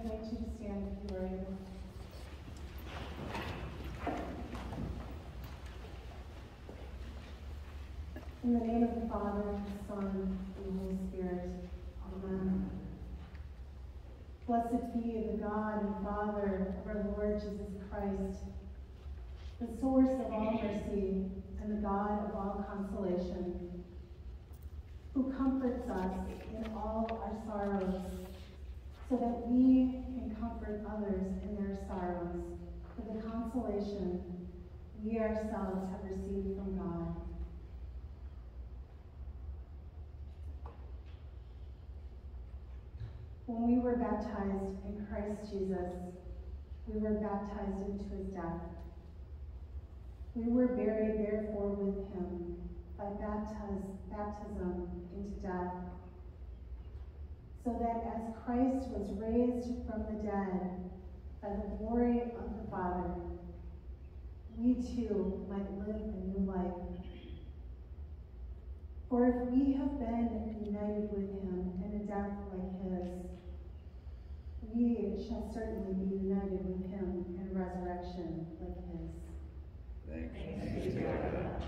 invite you to stand if you are able. In the name of the Father, the Son, and the Holy Spirit. Amen. Blessed be the God and Father of our Lord Jesus Christ, the source of all mercy and the God of all consolation, who comforts us in all our sorrows, so that we can comfort others in their sorrows with the consolation we ourselves have received from God. When we were baptized in Christ Jesus, we were baptized into his death. We were buried therefore with him by baptism into death, so that as Christ was raised from the dead by the glory of the Father, we too might live a new life. For if we have been united with him in a death like his, we shall certainly be united with him in resurrection like his. Thanks be to God.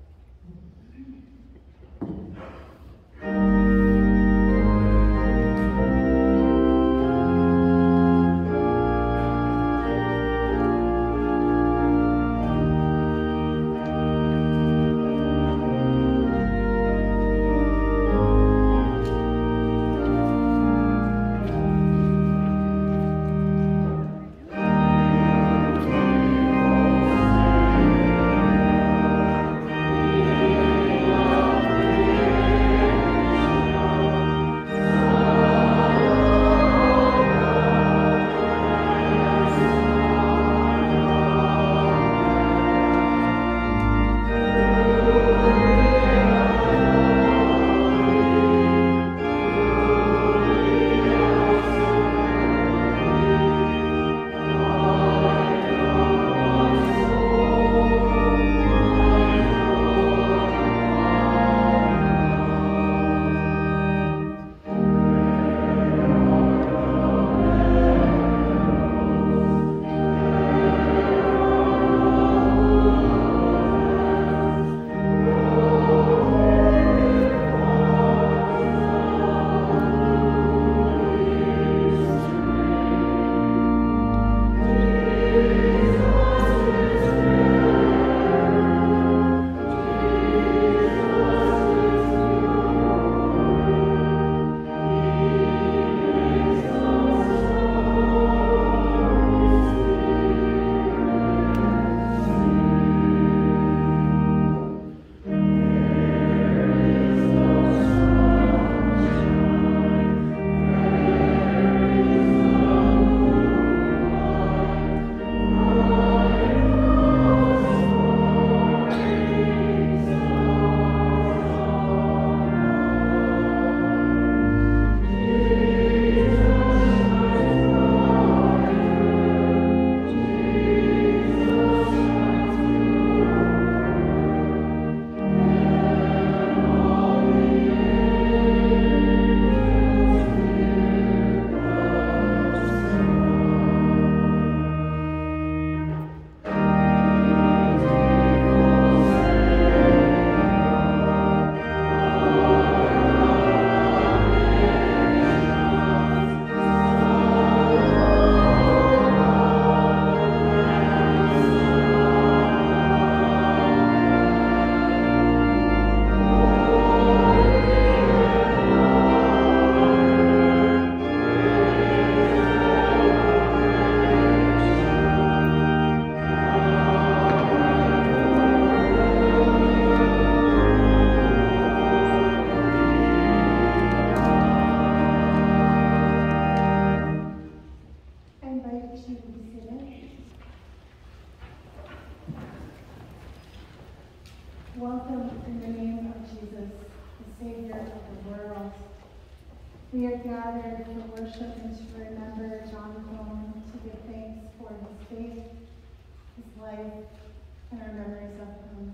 Welcome in the name of Jesus, the Savior of the world. We are gathered to worship and to remember John Cone, to give thanks for his faith, his life, and our memories of him.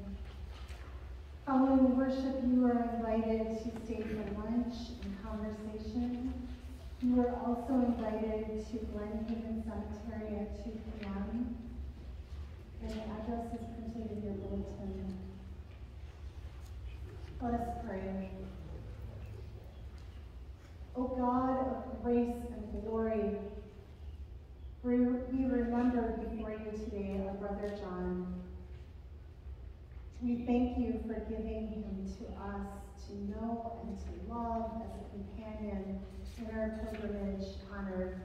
Following worship, you are invited to stay for lunch and conversation. You are also invited to Glen Haven Cemetery at 2 p.m. and the address is printed in your bulletin. Let us pray. O God of grace and glory, we remember before you today our brother John. We thank you for giving him to us to know and to love as a companion in our pilgrimage on earth.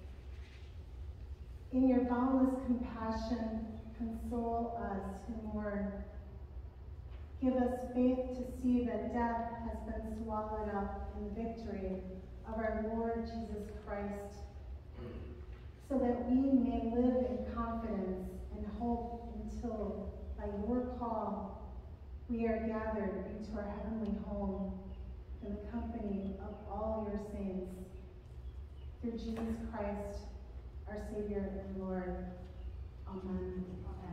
In your boundless compassion, console us who mourn. Give us faith to see that death has been swallowed up in the victory of our Lord Jesus Christ, so that we may live in confidence and hope until, by your call, we are gathered into our heavenly home in the company of all your saints. Through Jesus Christ, our Savior and Lord. Amen.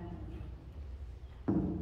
Amen.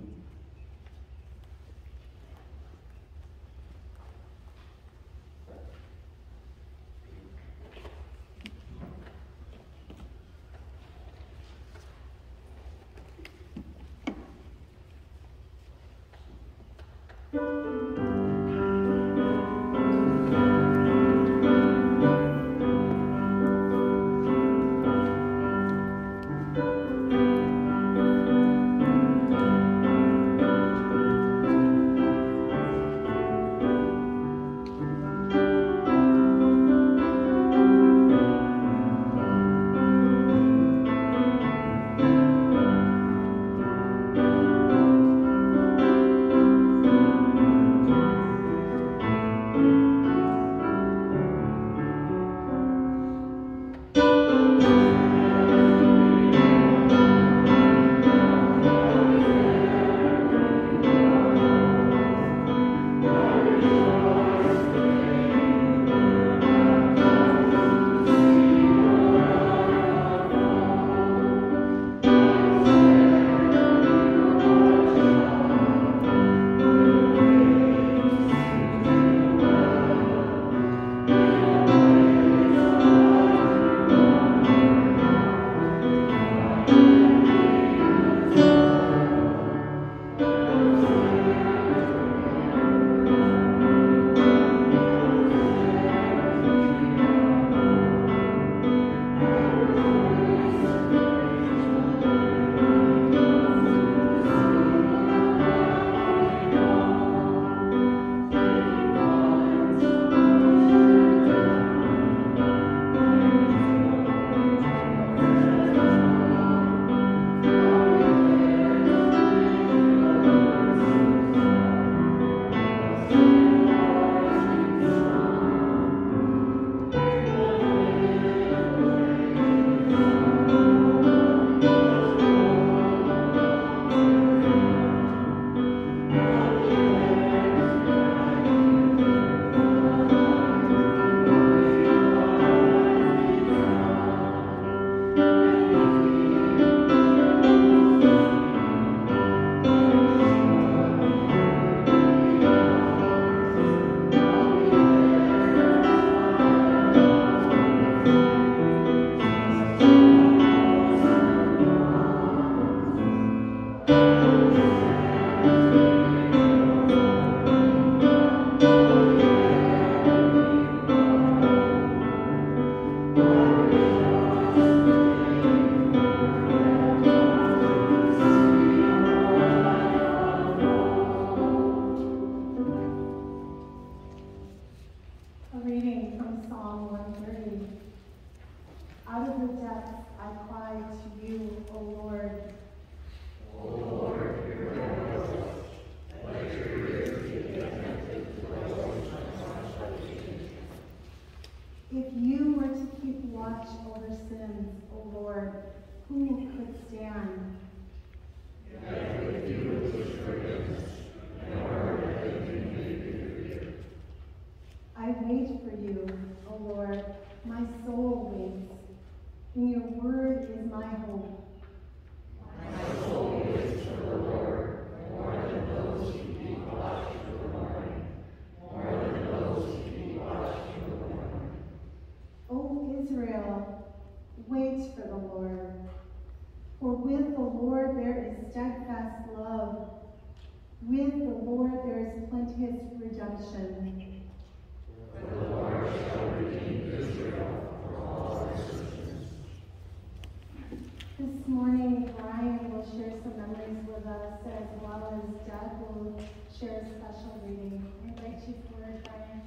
Dad will share a special reading. I invite you forward, Brian.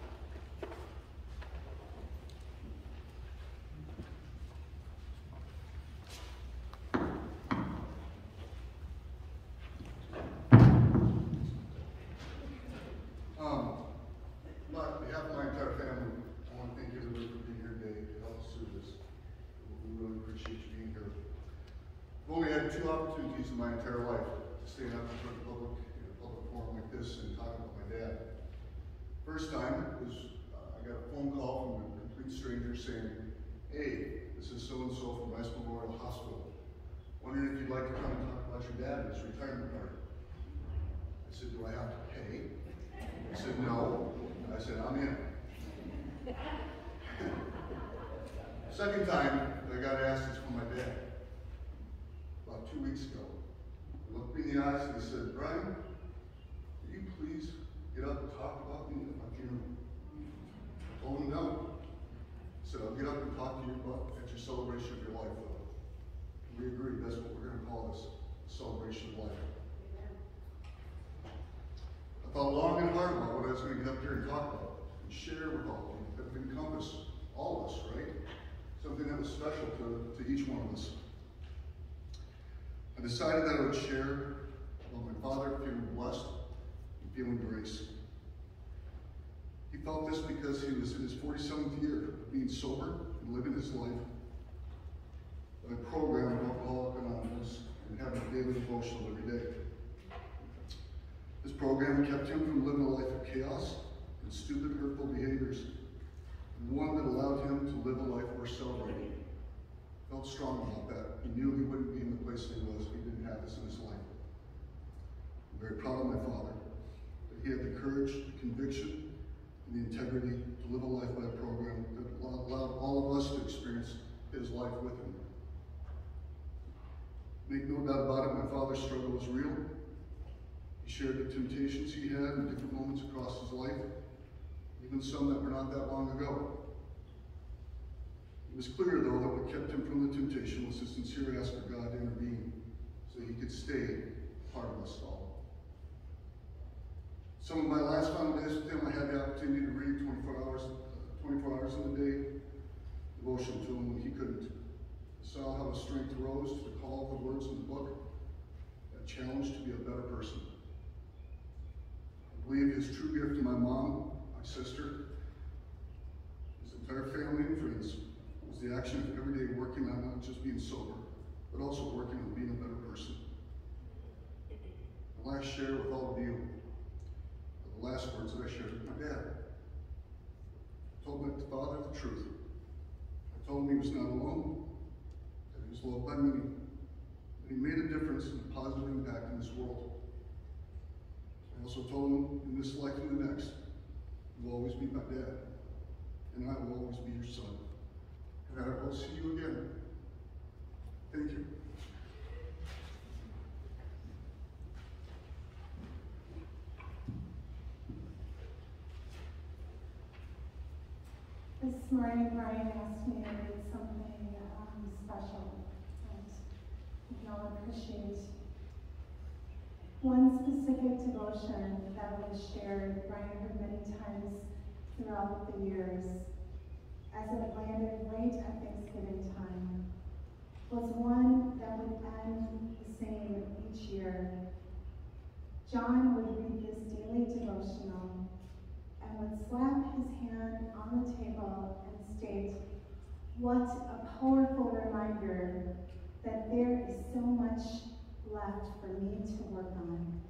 On behalf of my entire family, I want to thank everybody for being here today to help us through this. We really appreciate you being here. I've only had 2 opportunities in my entire life to stand up in front of the public in a public forum like this and talk about my dad. First time was I got a phone call from a complete stranger saying, "Hey, this is so-and-so from Rice Memorial Hospital. Wondering if you'd like to come and talk about your dad at his retirement party." I said, "Do I have to pay?" I said, "No." I said, "I'm in." Second time that I got asked is for my dad. About 2 weeks ago. He looked me in the eyes and he said, "Brian, will you please get up and talk about me at my funeral?" I told him no. I said, "I'll get up and talk to you about at your celebration of your life, though." We agreed, that's what we're going to call this, celebration of life. I thought long and hard about what I was going to get up here and talk about and share with all of you that would encompass all of us, right? Something that was special to each one of us. I decided that I would share about my father feeling blessed and feeling grace. He felt this because he was in his 47th year of being sober and living his life by a program of Alcoholics Anonymous and having a daily devotional every day. This program kept him from living a life of chaos and stupid, hurtful behaviors, and one that allowed him to live a life worth celebrating. He felt strong about that. He knew he wouldn't be in the place that he was if he didn't have this in his life. I'm very proud of my father, that he had the courage, the conviction, and the integrity to live a life by a program that allowed all of us to experience his life with him. Make no doubt about it, my father's struggle was real. He shared the temptations he had in different moments across his life, even some that were not that long ago. It was clear, though, that what kept him from the temptation was his sincere ask for God to intervene so that he could stay part of us all. Some of my last final days with him, I had the opportunity to read 24 hours in the day, devotion to him when he couldn't. I saw how his strength rose to the call of the words in the book, that challenge to be a better person. I believe his true gift to my mom, my sister, his entire family and friends was the action of every day working on not just being sober, but also working on being a better person. The last share with all of you are the last words that I shared with my dad. I told my father the truth. I told him he was not alone, that he was loved by many, that he made a difference and a positive impact in this world. I also told him, in this life and the next, you will always be my dad, and I will always be your son. And I will see you again. Thank you. This morning, Brian asked me to read something special that we can all appreciate. One specific devotion that was shared, Brian heard many times throughout the years, as it landed right at Thanksgiving time, was one that would end the same each year. John would read this daily devotional and would slap his hand on the table and state, "What a powerful reminder that there is so much left for me to work on."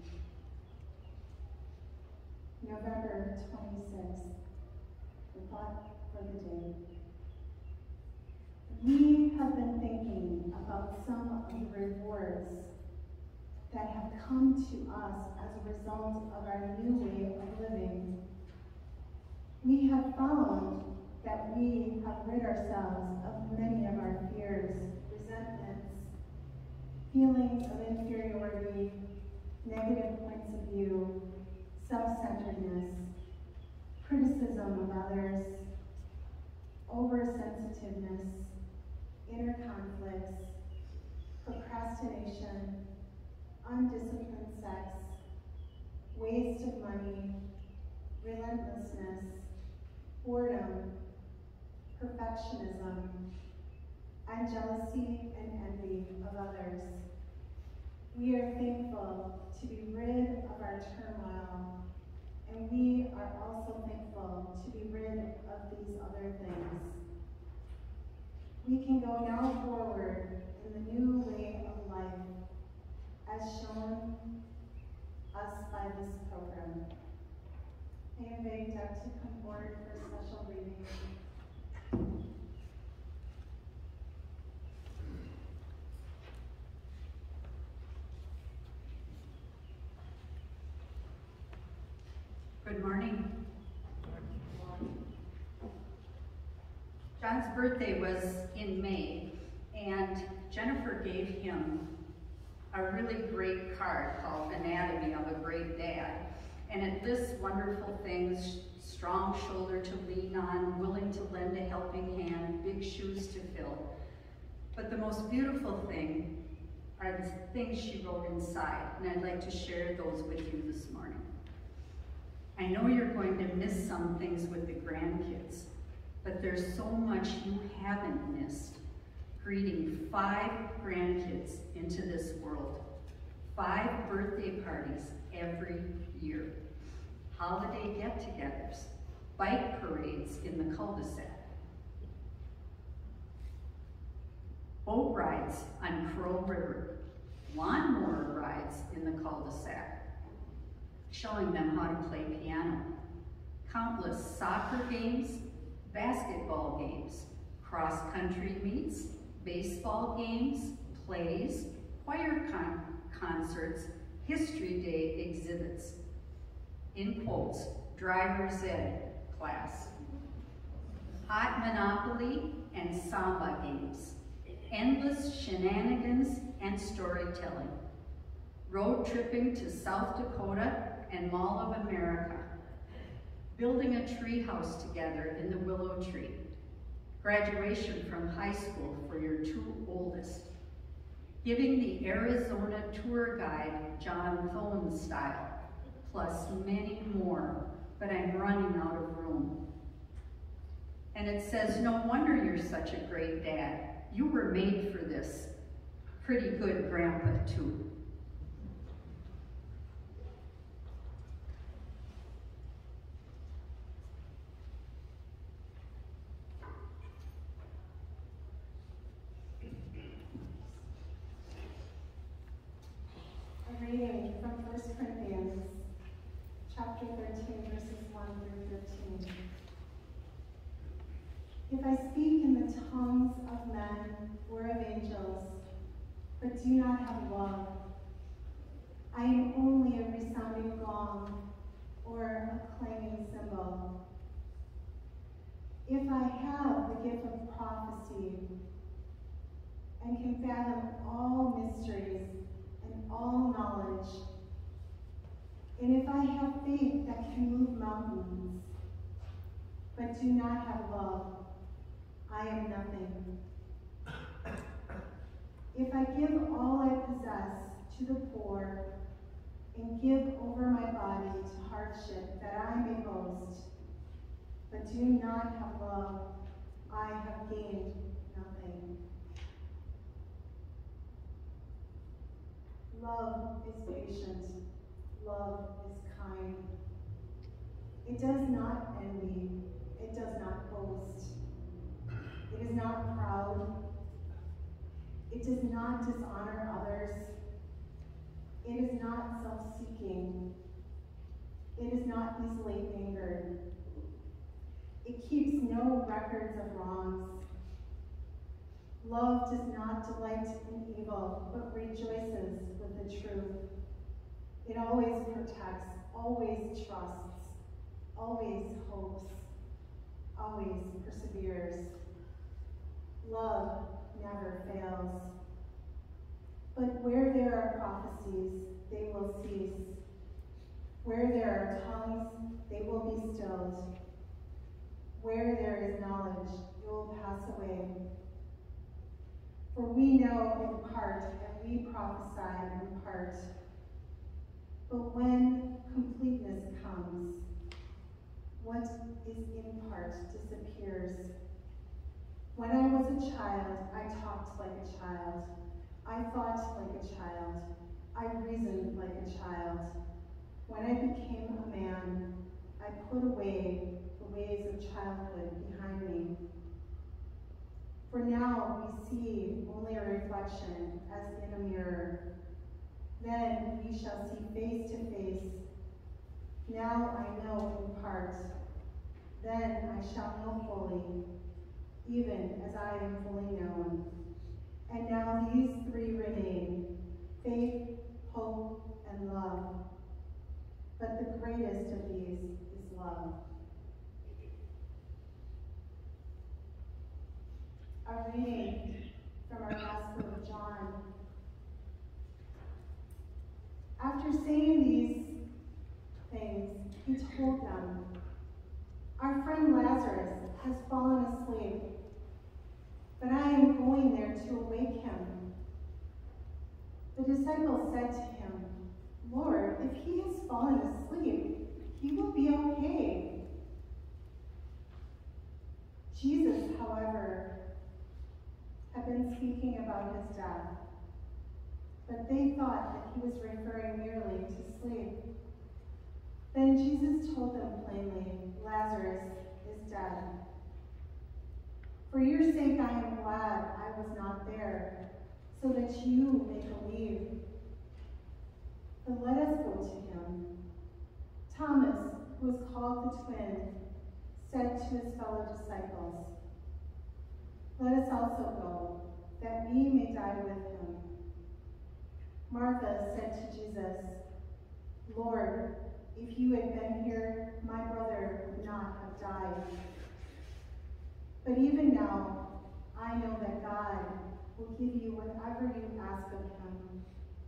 November 26th, the thought for the day. We have been thinking about some of the rewards that have come to us as a result of our new way of living. We have found that we have rid ourselves of many of our fears, resentments, feelings of inferiority, negative points of view, self-centeredness, criticism of others, oversensitiveness, inner conflicts, procrastination, undisciplined sex, covetousness, boredom, perfectionism, and jealousy and envy of others. We are thankful to be rid of our turmoil, and we are also thankful to be rid of these other things. We can go now forward in the new way of life, as shown us by this program. May I invite Doug to come forward for a special reading. Good morning. John's birthday was in May, and Jennifer gave him a really great card called Anatomy of a Great Dad. And it lists wonderful things: strong shoulder to lean on, willing to lend a helping hand, big shoes to fill. But the most beautiful thing are the things she wrote inside, and I'd like to share those with you this morning. I know you're going to miss some things with the grandkids, but there's so much you haven't missed. Greeting 5 grandkids into this world, 5 birthday parties every year, holiday get-togethers, bike parades in the cul-de-sac, boat rides on Crow River, lawnmower rides in the cul-de-sac, showing them how to play piano, countless soccer games, basketball games, cross-country meets, baseball games, plays, choir concerts, history day exhibits. In quotes, driver's ed class. Hot Monopoly and Samba games. Endless shenanigans and storytelling. Road tripping to South Dakota and Mall of America. Building a tree house together in the willow tree. Graduation from high school for your 2 oldest. Giving the Arizona tour guide John Thone style, plus many more, but I'm running out of room. And it says, no wonder you're such a great dad. You were made for this. Pretty good grandpa too. Reading from 1 Corinthians chapter 13, verses 1 through 13. If I speak in the tongues of men or of angels, but do not have love, I am only a resounding gong or a clanging cymbal. If I have the gift of prophecy and can fathom all mysteries and all knowledge, and if I have faith that can move mountains, but do not have love, I am nothing. If I give all I possess to the poor and give over my body to hardship that I may boast, but do not have love, I have gained nothing. Love is patient. Love is kind. It does not envy. It does not boast. It is not proud. It does not dishonor others. It is not self-seeking. It is not easily angered. It keeps no records of wrongs. Love does not delight in evil, but rejoices with the truth. It always protects, always trusts, always hopes, always perseveres. Love never fails. But where there are prophecies, they will cease. Where there are tongues, they will be stilled. Where there is knowledge, it will pass away. For we know in part, and we prophesy in part. But when completeness comes, What is in part disappears. When I was a child, I talked like a child. I thought like a child. I reasoned like a child. When I became a man, I put away the ways of childhood behind me. For now we see only a reflection as in a mirror. Then we shall see face to face. Now I know in part. Then I shall know fully, even as I am fully known. And now these three remain: faith, hope, and love. But the greatest of these is love. A reading from our Gospel of John. After saying these things, he told them, "Our friend Lazarus has fallen asleep, but I am going there to awake him." The disciples said to him, "Lord, if he has fallen asleep, he will be okay." Jesus, however, had been speaking about his death, but they thought that he was referring merely to sleep. Then Jesus told them plainly, "Lazarus is dead. For your sake I am glad I was not there, so that you may believe. But let us go to him." Thomas, who was called the twin, said to his fellow disciples, "Let us also go, that we may die with him." Martha said to Jesus, "Lord, if you had been here, my brother would not have died. But even now, I know that God will give you whatever you ask of him."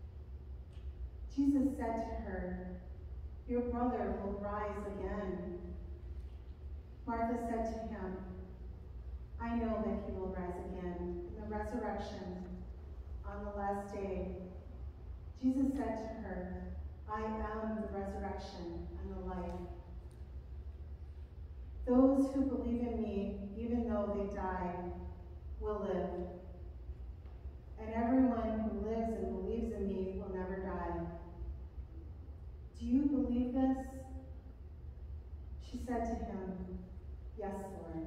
Jesus said to her, "Your brother will rise again." Martha said to him, "I know that he will rise again in the resurrection on the last day." Jesus said to her, "I am the resurrection and the life. Those who believe in me, even though they die, will live. And everyone who lives and believes in me will never die. Do you believe this?" She said to him, "Yes, Lord.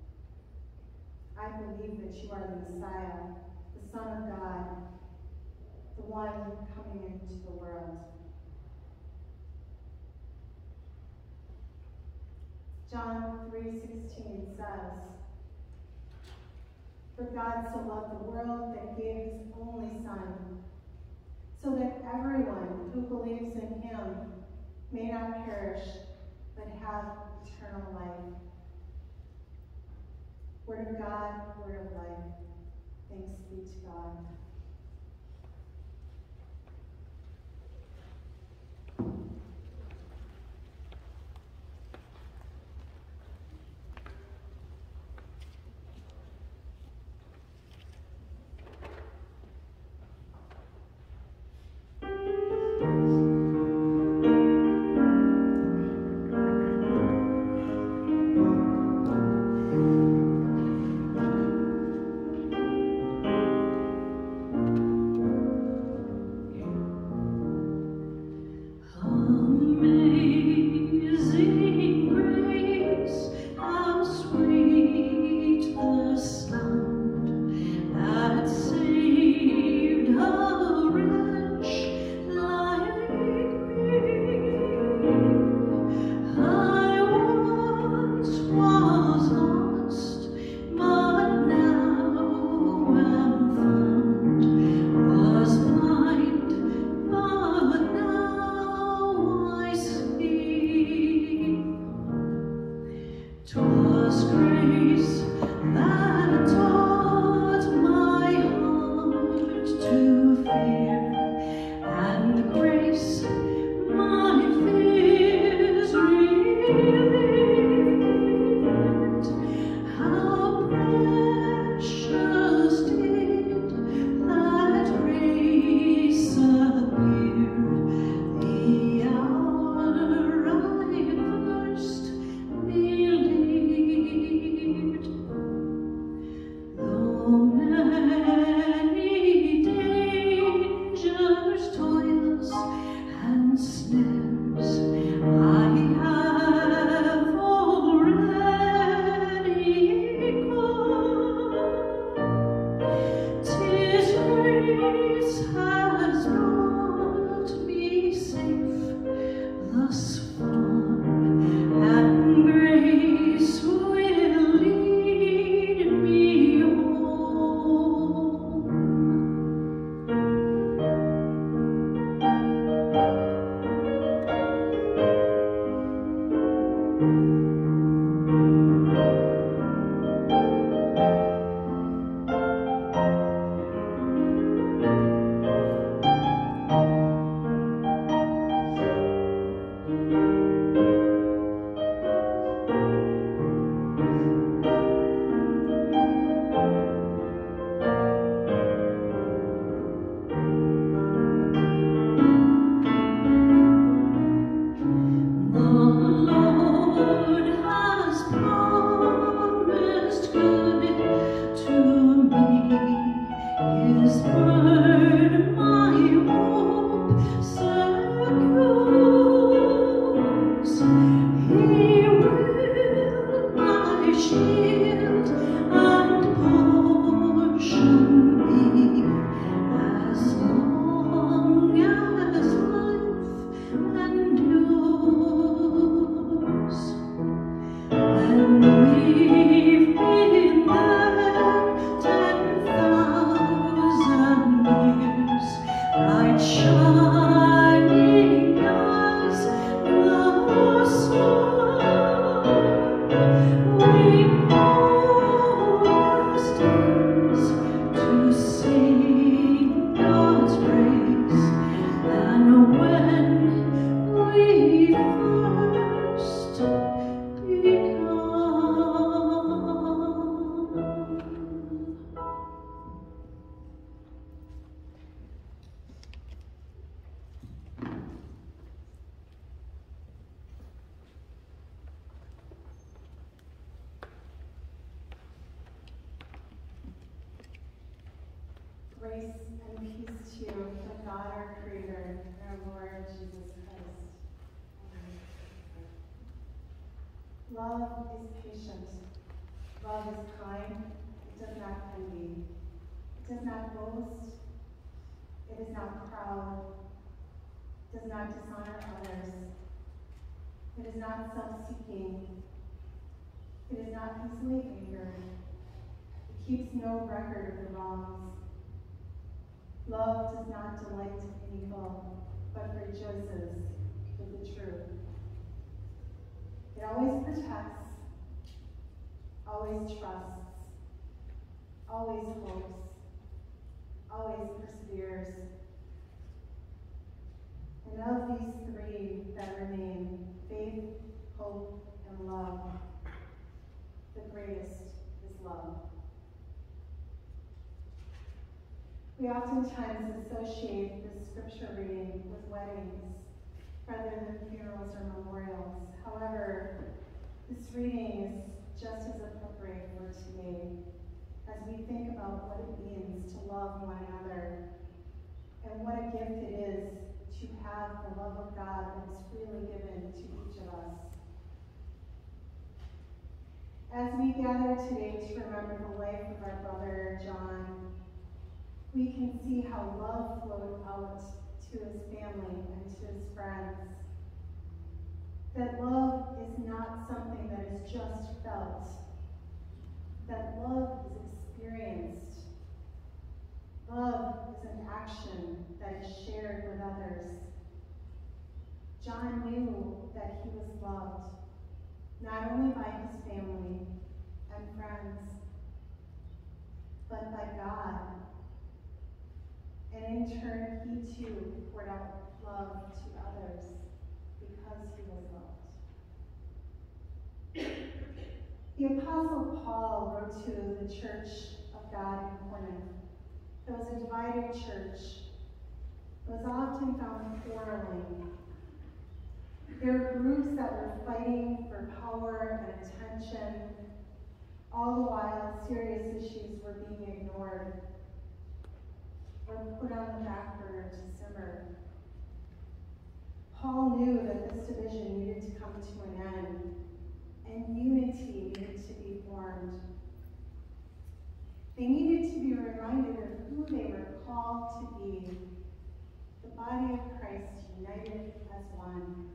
I believe that you are the Messiah, the Son of God, the one coming into the world." John 3:16 says, "For God so loved the world that he gave his only Son, so that everyone who believes in him may not perish, but have eternal life." Word of God, word of life. Thanks be to God. Grace and peace to you from God our Creator and our Lord Jesus Christ. Amen. Love is patient. Love is kind. It does not envy. It does not boast. It is not proud. It does not dishonor others. It is not self-seeking. It is not easily angered. It keeps no record of the wrongs. Love does not delight in evil, but rejoices with the truth. It always protects, always trusts, always hopes, always perseveres. And of these three that remain, faith, hope, and love, the greatest is love. We oftentimes associate this scripture reading with weddings rather than funerals or memorials. However, this reading is just as appropriate for today as we think about what it means to love one another and what a gift it is to have the love of God that is freely given to each of us. As we gather today to remember the life of our brother John, we can see how love flowed out to his family and to his friends. That love is not something that is just felt. That love is experienced. Love is an action that is shared with others. John knew that he was loved, not only by his family and friends, but by God. And in turn, he too poured out love to others because he was loved. The Apostle Paul wrote to the church of God in Corinth. It was a divided church. It was often found quarreling. There were groups that were fighting for power and attention. All the while, serious issues were being ignored or put on the back burner to simmer. Paul knew that this division needed to come to an end, and unity needed to be formed. They needed to be reminded of who they were called to be, the body of Christ united as one.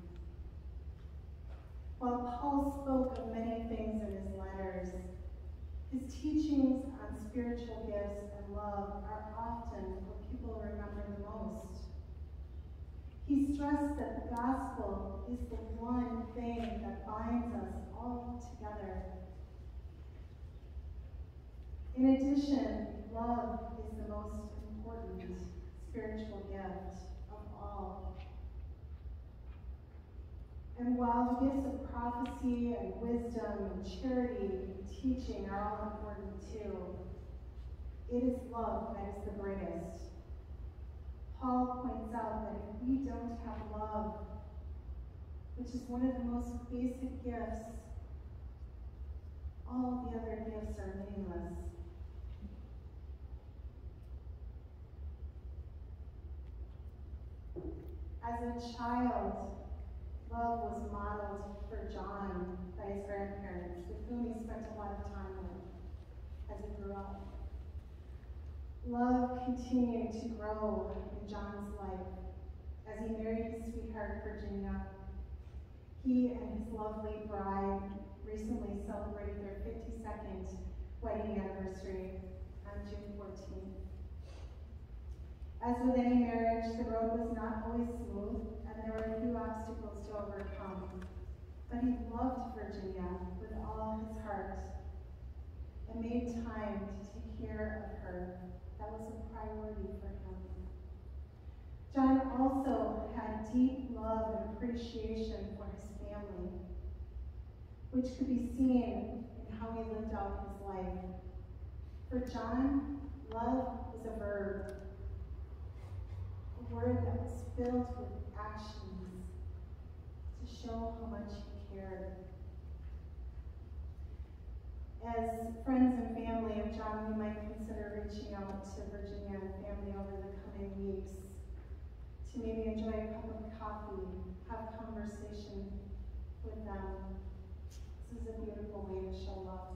While Paul spoke of many things in his letters, his teachings on spiritual gifts and love are often what people remember the most. He stressed that the gospel is the one thing that binds us all together. In addition, love is the most important spiritual gift of all. And while the gifts of prophecy and wisdom and charity and teaching are all important too, it is love that is the greatest. Paul points out that if we don't have love, which is one of the most basic gifts, all the other gifts are meaningless. As a child, love was modeled for John by his grandparents, with whom he spent a lot of time with as he grew up. Love continued to grow in John's life as he married his sweetheart, Virginia. He and his lovely bride recently celebrated their 52nd wedding anniversary on June 14th. As with any marriage, the road was not always smooth, and there were a few obstacles to overcome. But he loved Virginia with all his heart and made time to take care of her. That was a priority for him. John also had deep love and appreciation for his family, which could be seen in how he lived out his life. For John, love was a verb, a word that was filled with actions to show how much he cared. As friends and family of John, we might consider reaching out to Virginia and family over the coming weeks to maybe enjoy a cup of coffee, have conversation with them. This is a beautiful way to show love.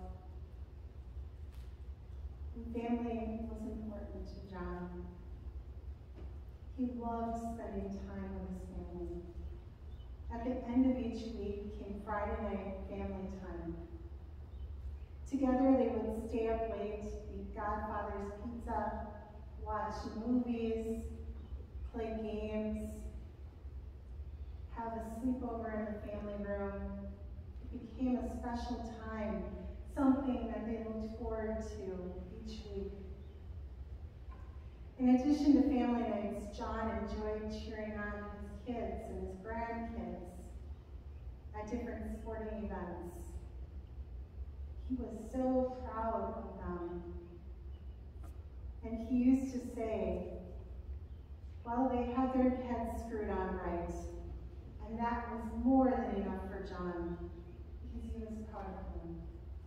And family was important to John. He loved spending time with his family. At the end of each week came Friday night family time. Together they would stay up late, eat Godfather's pizza, watch movies, play games, have a sleepover in the family room. It became a special time, something that they looked forward to each week. In addition to family nights, John enjoyed cheering on his kids and his grandkids at different sporting events. He was so proud of them. And he used to say, well, they had their heads screwed on right. And that was more than enough for John, because he was proud of them.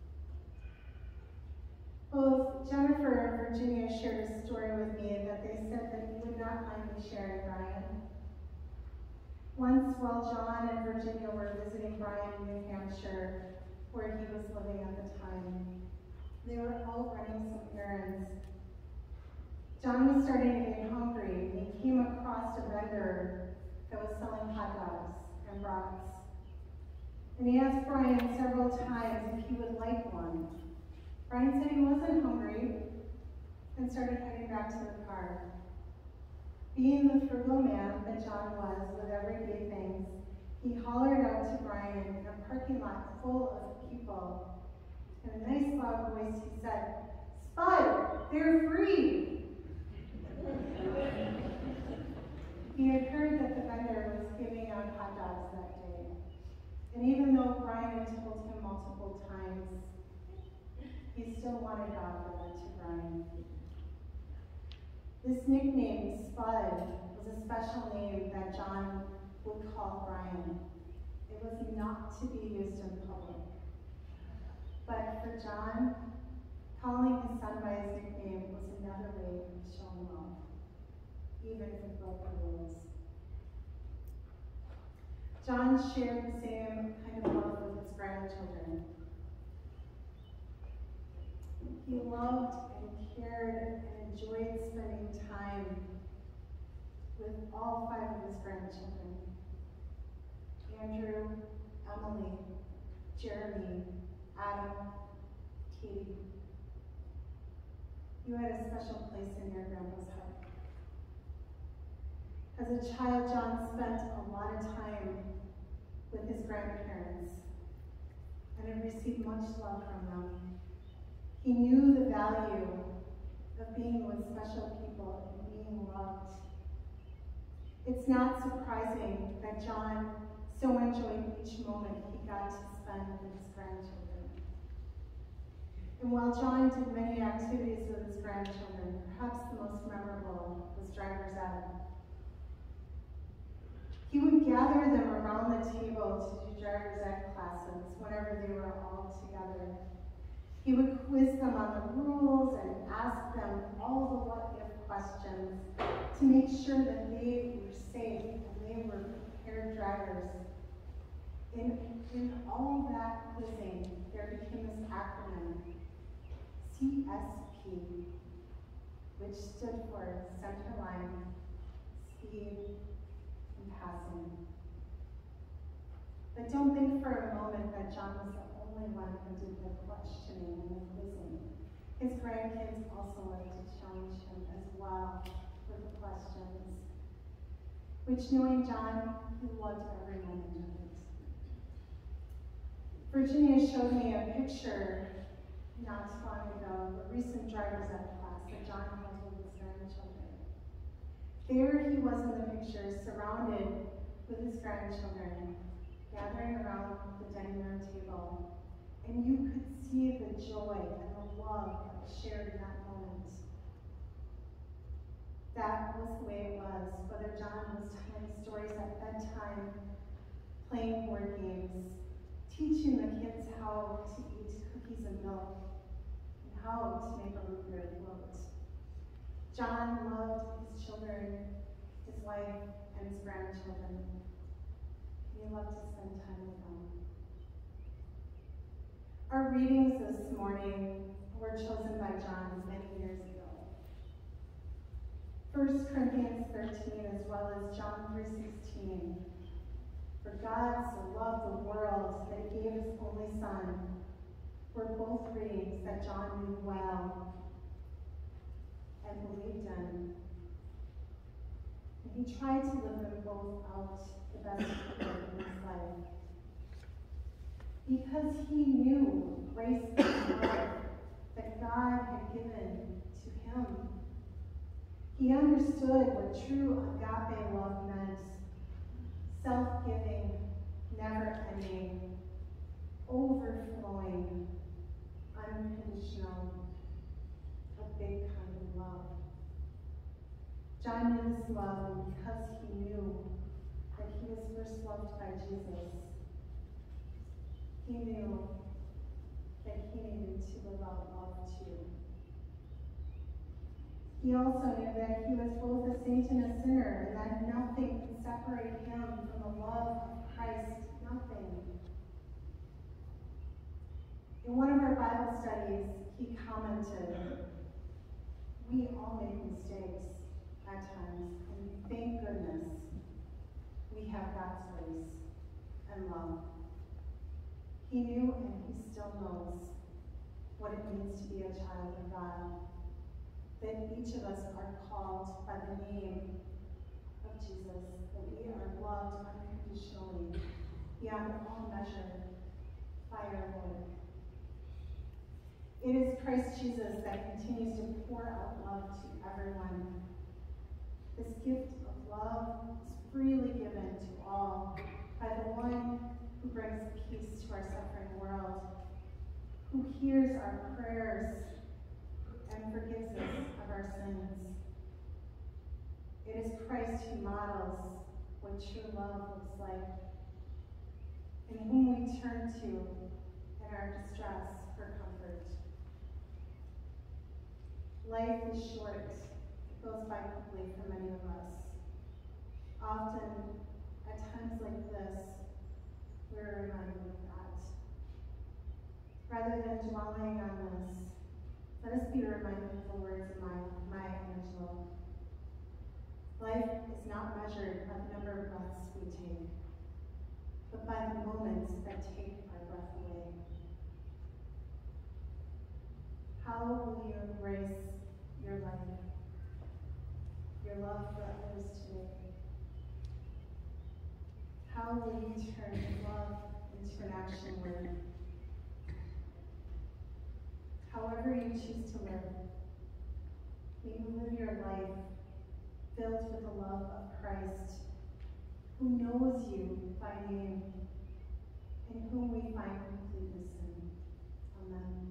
Both Jennifer and Virginia shared a story with me that they said that you would not mind me sharing, Brian. Once, while John and Virginia were visiting Brian in New Hampshire, where he was living at the time, they were out running some errands. John was starting to get hungry, and he came across a vendor that was selling hot dogs and brats. And he asked Brian several times if he would like one. Brian said he wasn't hungry and started heading back to the car. Being the frugal man that John was with everyday things, he hollered out to Brian in a parking lot full of people. In a nice loud voice, he said, "Spud, they're free!" He had heard that the vendor was giving out hot dogs that day. And even though Brian had told him multiple times, he still wanted to offer that to Brian. This nickname, Spud, was a special name that John would call Brian. It was not to be used in public. But for John, calling his son by his nickname was another way of showing love, even if it broke the rules. John shared the same kind of love with his grandchildren. He loved and cared and enjoyed spending time with all 5 of his grandchildren: Andrew, Emily, Jeremy, Adam, Katie. You had a special place in your grandpa's heart. As a child, John spent a lot of time with his grandparents and had received much love from them. He knew the value of being with special people and being loved. It's not surprising that John so enjoyed each moment he got to spend with his grandchildren. And while John did many activities with his grandchildren, perhaps the most memorable was driver's ed. He would gather them around the table to do driver's ed classes whenever they were all together. He would quiz them on the rules and ask them all the what-if questions to make sure that they were safe and they were prepared drivers. In all that quizzing, there became this acronym, CSP, which stood for Center Line, Speed, and Passing. But don't think for a moment that John was the only one who did the questioning and the quizzing. His grandkids also liked to challenge him as well with the questions, which, knowing John, he loved every moment of it. Virginia showed me a picture not long ago of a recent driver's ed class that John held with his grandchildren. There he was in the picture, surrounded with his grandchildren, gathering around the dining room table, and you could see the joy and the love that was shared in that moment. That was the way it was, whether John was telling stories at bedtime, playing board games, teaching the kids how to eat cookies and milk and how to make a root beer float. John loved his children, his wife, and his grandchildren. He loved to spend time with them. Our readings this morning were chosen by John many years ago. 1 Corinthians 13 as well as John 3:16. For God so loved the world that he gave his only Son, were both readings that John knew well and believed in. And he tried to live them both out the best he could in his life. Because he knew grace and love that God had given to him. He understood what true agape love meant. Self-giving, never-ending, overflowing, unconditional, a big kind of love. John knew this love because he knew that he was first loved by Jesus. He knew that he needed to live out love too. He also knew that he was both a saint and a sinner, and that nothing could separate him from the love of Christ. Nothing. In one of our Bible studies, he commented, "We all make mistakes at times, and thank goodness we have God's grace and love." He knew and he still knows what it means to be a child of God. That each of us are called by the name of Jesus, that we are loved unconditionally, beyond all measure, by our Lord. It is Christ Jesus that continues to pour out love to everyone. This gift of love is freely given to all by the one who brings peace to our suffering world, who hears our prayers and forgives us of our sins. It is Christ who models what true love looks like, and whom we turn to in our distress for comfort. Life is short. It goes by quickly for many of us. Often, at times like this, we're reminded of that. Rather than dwelling on this, let us be reminded of the words of Maya Angelou. Life is not measured by the number of breaths we take, but by the moments that take our breath away. How will you embrace your life, your love for others today? How will you turn love into an action word? However you choose to live, may you live your life filled with the love of Christ, who knows you by name, in whom we find completeness in. Amen.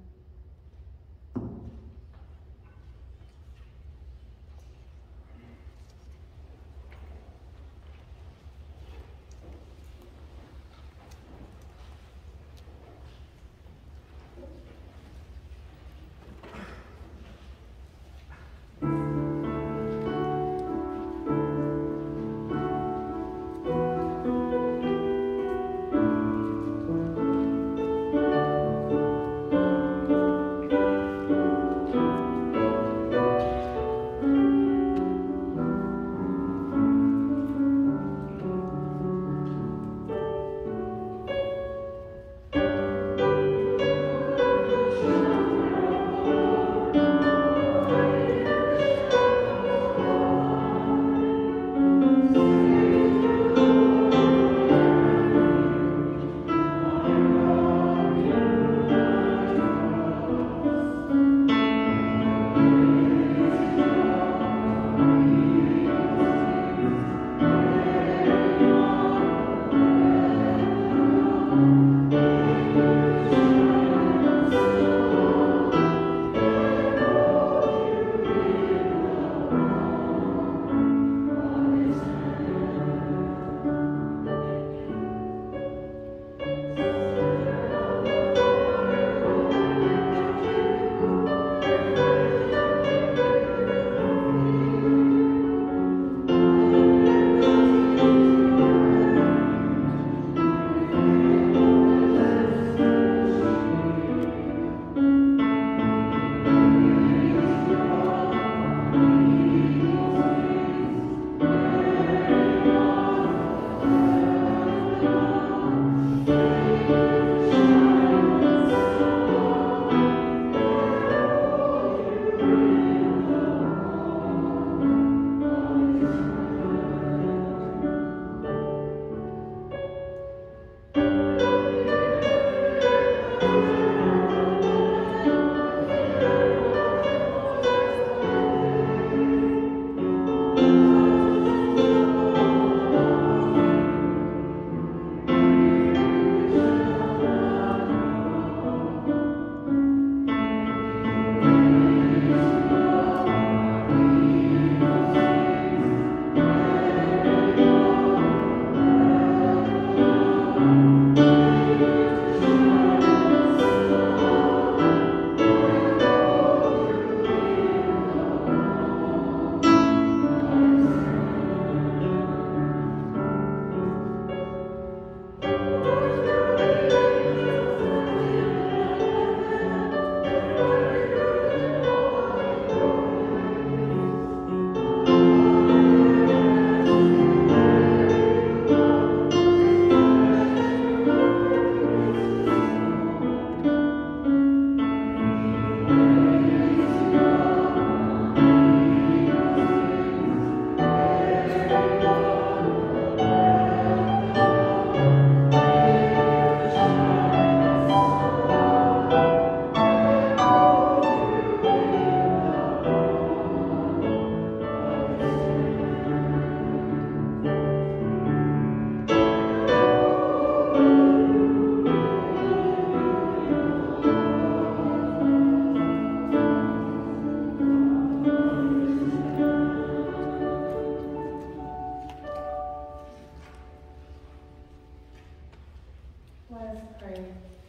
Let us pray.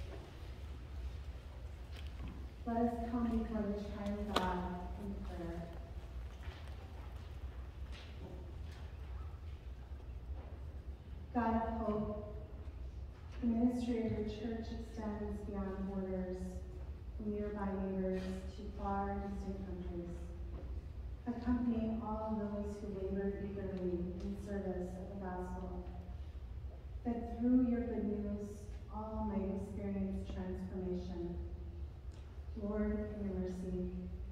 Let us come before the triune God in prayer. God of hope, the ministry of your church extends beyond borders, from nearby neighbors to far distant countries. Accompany all those who labor eagerly in service of the gospel, that through your good news all might experience transformation. Lord, in your mercy.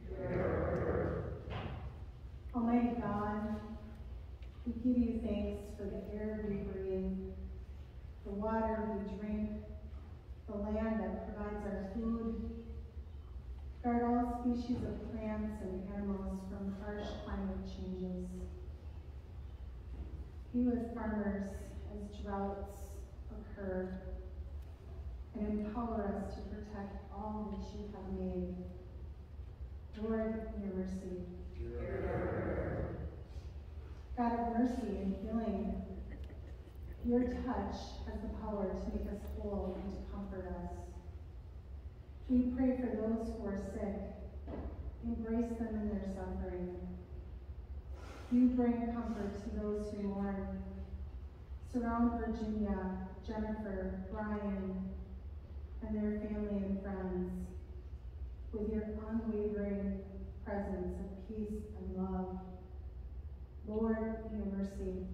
Almighty God, we give you thanks for the air we breathe, the water we drink, the land that provides our food. Guard all species of plants and animals from harsh climate changes. Be with farmers as droughts occur, and empower us to protect all that you have made. Lord, in your mercy. God of mercy and healing, your touch has the power to make us whole and to comfort us. We pray for those who are sick. Embrace them in their suffering. You bring comfort to those who mourn. Surround Virginia, Jennifer, Brian, and their family and friends with your unwavering presence of peace and love. Lord, in your mercy.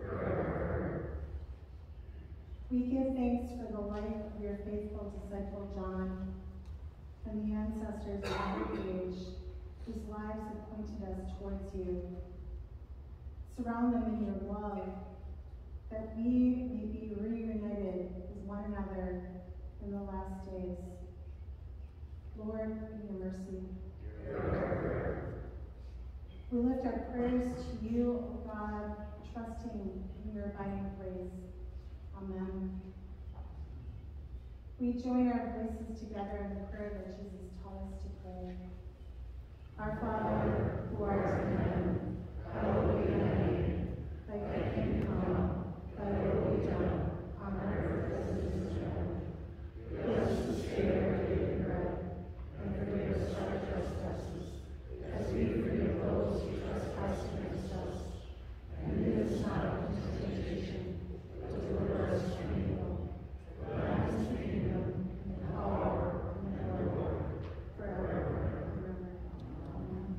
We give thanks for the life of your faithful disciple John and the ancestors of every age whose lives have pointed us towards you. Surround them in your love, that we may be reunited with one another in the last days. Lord, in your mercy. We lift our prayers to you, O God, trusting in your abiding grace. Amen. We join our voices together in the prayer that Jesus taught us to pray. Our Father, who art in heaven, hallowed be thy name. Thy kingdom come, thy will be done, on earth as it is in heaven. Give us this day our daily bread, and forgive us our trespasses, as we forgive those who trespass against us. And lead us not into temptation, but deliver us from evil. For thine is the kingdom, and the power, and the glory, forever and ever. Amen.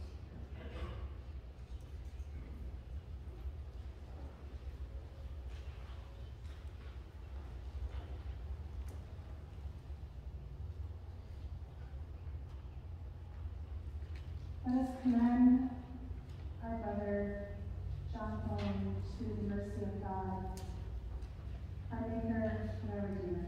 Let us commend our brother John Holland to the mercy of God, our Maker and our Redeemer.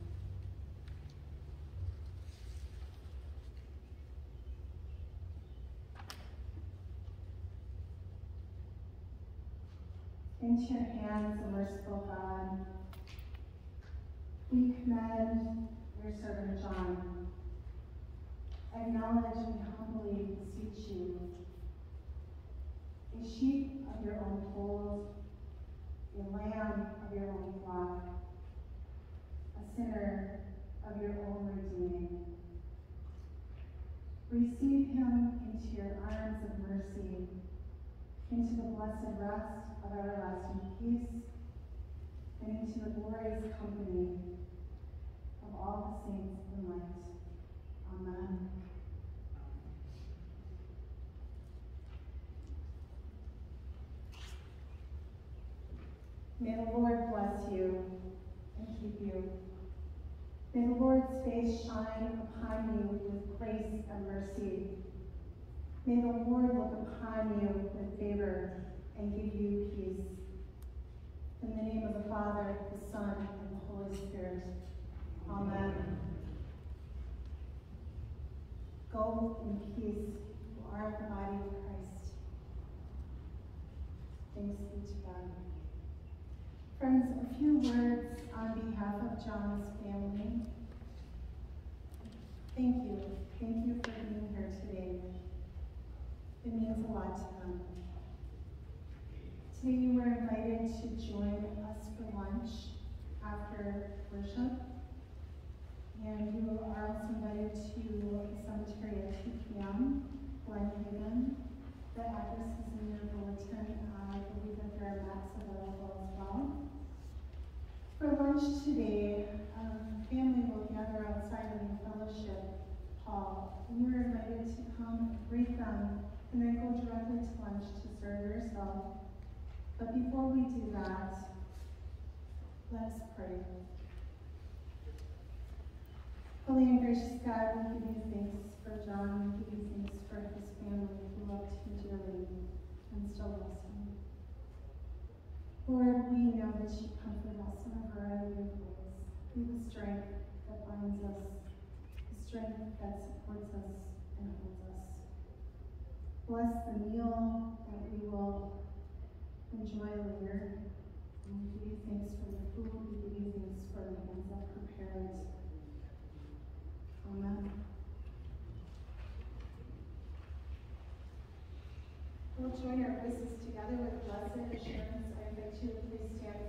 Into your hands, O merciful God, we commend your servant John. Acknowledge and humbly beseech you, a sheep of your own fold, a lamb of your own flock, a sinner of your own redeeming. Receive him into your arms of mercy, into the blessed rest of everlasting peace, and into the glorious company of all the saints in light. Amen. May the Lord bless you and keep you. May the Lord's face shine upon you with grace and mercy. May the Lord look upon you with favor and give you peace. In the name of the Father, the Son, and the Holy Spirit. Amen. Go in peace. You are the body of Christ. Thanks be to God. Friends, a few words on behalf of John's family. Thank you. Thank you for being here today. It means a lot to them. Today you were invited to join us for lunch after worship. And you are also invited to the cemetery at 2 p.m., Glen Haven. The address is in your bulletin. I believe that there are maps available as well. For lunch today, family will gather outside in the fellowship hall. You are invited to come, greet them, and then go directly to lunch to serve yourself. But before we do that, let's pray. Holy and gracious God, we give you thanks for John. We give you thanks for his family who loved him dearly and still loves him. Lord, we know that you comfort us in a variety of ways. Be the strength that binds us, the strength that supports us and holds us. Bless the meal that we will enjoy later. And we give you thanks for the food. We give you thanks for the hands that prepare it. Amen. We'll join our voices together with Blessed Assurance. I invite you to please stand